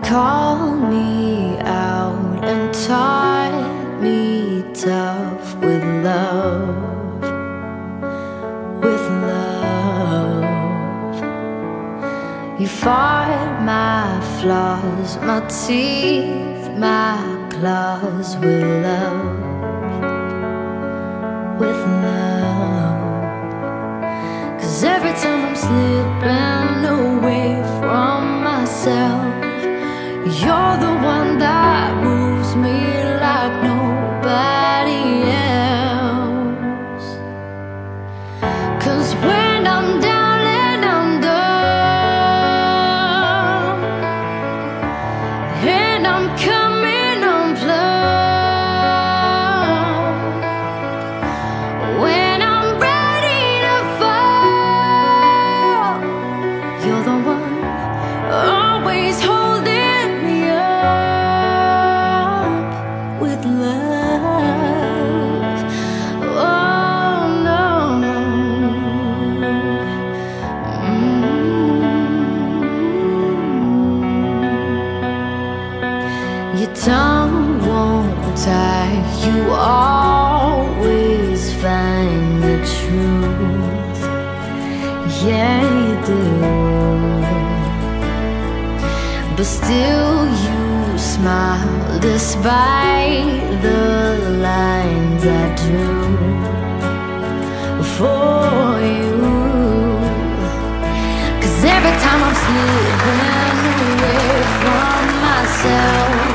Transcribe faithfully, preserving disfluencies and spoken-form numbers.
Call me out and taught me tough with love, with love. You fought my flaws, my teeth, my claws with love, with love. 'Cause every time I'm slipping away from myself, you're the one that moves me like nobody else. 'Cause when I'm down and I'm done, and I'm coming unplugged, when I'm ready to fall, you're the one always holding your tongue won't tie, you always find the truth. Yeah, you do. But still you smile despite the lines I drew for you. 'Cause every time I'm slipping away from myself,